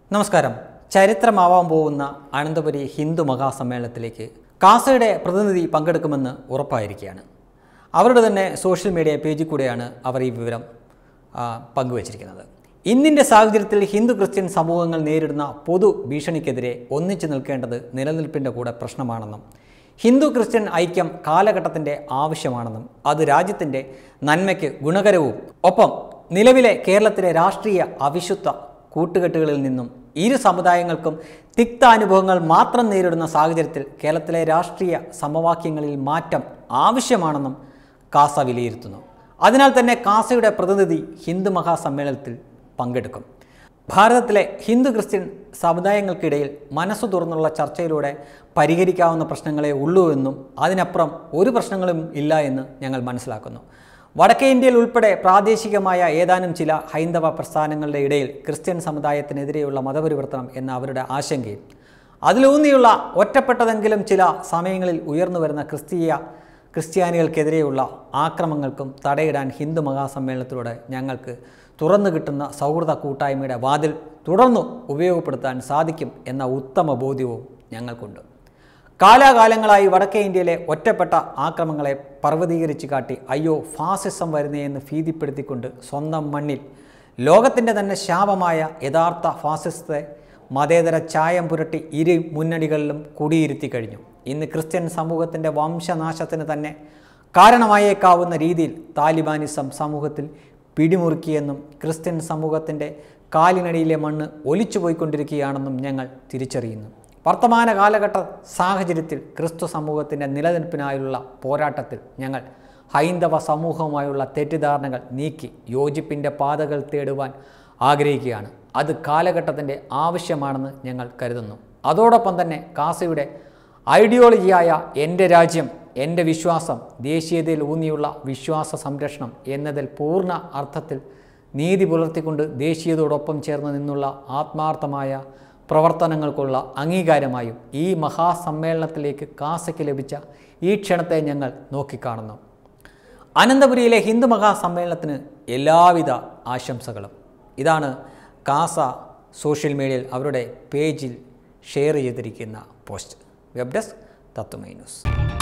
നമസ്കാരം. ചരിത്രമാവാൻ പോകുന്ന അനന്തപുരി ഹിന്ദു മഹാസമ്മേളനത്തിലേക്ക് കാസയുടെ പ്രതിനിധി പങ്കെടുക്കുമെന്ന് ഉറപ്പായിരിക്കുകയാണ്. അവരുടെ തന്നെ സോഷ്യൽ മീഡിയ പേജിൽ കൂടെയാണ് അവർ ഈ വിവരം പങ്കുവച്ചിരിക്കുന്നത്. ഇന്നിൻ്റെ സാഹചര്യത്തിൽ ഹിന്ദു ക്രിസ്ത്യൻ സമൂഹങ്ങൾ നേരിടുന്ന പൊതു ഭീഷണിക്കെതിരെ ഒന്നിച്ചു നിൽക്കേണ്ടത് നിലനിൽപ്പിൻ്റെ കൂടെ പ്രശ്നമാണെന്നും ഹിന്ദു ക്രിസ്ത്യൻ ഐക്യം കാലഘട്ടത്തിൻ്റെ ആവശ്യമാണെന്നും അത് രാജ്യത്തിൻ്റെ നന്മയ്ക്ക് ഗുണകരവും ഒപ്പം നിലവിലെ കേരളത്തിലെ രാഷ്ട്രീയ അവിശുദ്ധ കൂട്ടുകെട്ടുകളിൽ നിന്നും ഇരു സമുദായങ്ങൾക്കും തിക്താനുഭവങ്ങൾ മാത്രം നേരിടുന്ന സാഹചര്യത്തിൽ കേരളത്തിലെ രാഷ്ട്രീയ സമവാക്യങ്ങളിൽ മാറ്റം ആവശ്യമാണെന്നും കാസ വിലയിരുത്തുന്നു. അതിനാൽ തന്നെ കാസയുടെ പ്രതിനിധി ഹിന്ദു മഹാസമ്മേളനത്തിൽ പങ്കെടുക്കും. ഭാരതത്തിലെ ഹിന്ദു ക്രിസ്ത്യൻ സമുദായങ്ങൾക്കിടയിൽ മനസ്സു തുറന്നുള്ള ചർച്ചയിലൂടെ പരിഹരിക്കാവുന്ന പ്രശ്നങ്ങളെ ഉള്ളൂ എന്നും അതിനപ്പുറം ഒരു പ്രശ്നങ്ങളും ഇല്ല എന്ന് ഞങ്ങൾ മനസ്സിലാക്കുന്നു. വടക്കേ ഇന്ത്യയിൽ ഉൾപ്പെടെ പ്രാദേശികമായ ഏതാനും ചില ഹൈന്ദവ പ്രസ്ഥാനങ്ങളുടെ ഇടയിൽ ക്രിസ്ത്യൻ സമുദായത്തിനെതിരെയുള്ള മതപരിവർത്തനം എന്ന അവരുടെ ആശങ്കയും അതിലൂന്നിയുള്ള ഒറ്റപ്പെട്ടതെങ്കിലും ചില സമയങ്ങളിൽ ഉയർന്നു വരുന്ന ക്രിസ്ത്യാനികൾക്കെതിരെയുള്ള ആക്രമങ്ങൾക്കും തടയിടാൻ ഹിന്ദു മഹാസമ്മേളനത്തിലൂടെ ഞങ്ങൾക്ക് തുറന്നു കിട്ടുന്ന സൗഹൃദ കൂട്ടായ്മയുടെ വാതിൽ തുടർന്നു ഉപയോഗപ്പെടുത്താൻ സാധിക്കും എന്ന ഉത്തമ ബോധ്യവും ഞങ്ങൾക്കുണ്ട്. കാലാകാലങ്ങളായി വടക്കേ ഇന്ത്യയിലെ ഒറ്റപ്പെട്ട ആക്രമങ്ങളെ പർവ്വതീകരിച്ച് കാട്ടി അയ്യോ ഫാസിസം വരുന്നതെന്ന് ഭീതിപ്പെടുത്തിക്കൊണ്ട് സ്വന്തം മണ്ണിൽ ലോകത്തിൻ്റെ തന്നെ ശാപമായ യഥാർത്ഥ ഫാസിസത്തെ മതേതര ചായം പുരട്ടി ഇരു മുന്നണികളിലും കുടിയിരുത്തി കഴിഞ്ഞു. ഇന്ന് ക്രിസ്ത്യൻ സമൂഹത്തിൻ്റെ വംശനാശത്തിന് തന്നെ കാരണമായേക്കാവുന്ന രീതിയിൽ താലിബാനിസം സമൂഹത്തിൽ പിടിമുറുക്കിയെന്നും ക്രിസ്ത്യൻ സമൂഹത്തിൻ്റെ കാലിനടിയിലെ മണ്ണ് ഒലിച്ചുപോയിക്കൊണ്ടിരിക്കുകയാണെന്നും ഞങ്ങൾ തിരിച്ചറിയുന്നു. വർത്തമാന കാലഘട്ട സാഹചര്യത്തിൽ ക്രിസ്തു സമൂഹത്തിൻ്റെ നിലനിൽപ്പിനായുള്ള പോരാട്ടത്തിൽ ഞങ്ങൾ ഹൈന്ദവ സമൂഹവുമായുള്ള തെറ്റിദ്ധാരണകൾ നീക്കി യോജിപ്പിൻ്റെ പാതകൾ തേടുവാൻ ആഗ്രഹിക്കുകയാണ്. അത് കാലഘട്ടത്തിൻ്റെ ആവശ്യമാണെന്ന് ഞങ്ങൾ കരുതുന്നു. അതോടൊപ്പം തന്നെ കാസയുടെ ഐഡിയോളജിയായ എൻ്റെ രാജ്യം എൻ്റെ വിശ്വാസം ദേശീയതയിൽ ഊന്നിയുള്ള വിശ്വാസ സംരക്ഷണം എന്നതിൽ പൂർണ്ണ അർത്ഥത്തിൽ നീതി പുലർത്തിക്കൊണ്ട് ദേശീയതയോടൊപ്പം ചേർന്ന് നിന്നുള്ള ആത്മാർത്ഥമായ പ്രവർത്തനങ്ങൾക്കുള്ള അംഗീകാരമായും ഈ മഹാസമ്മേളനത്തിലേക്ക് കാസയ്ക്ക് ലഭിച്ച ഈ ക്ഷണത്തെ ഞങ്ങൾ നോക്കിക്കാണുന്നു. അനന്തപുരിയിലെ ഹിന്ദു മഹാസമ്മേളനത്തിന് എല്ലാവിധ ആശംസകളും. ഇതാണ് കാസ സോഷ്യൽ മീഡിയയിൽ അവരുടെ പേജിൽ ഷെയർ ചെയ്തിരിക്കുന്ന post. Web desk Tatwamayi news.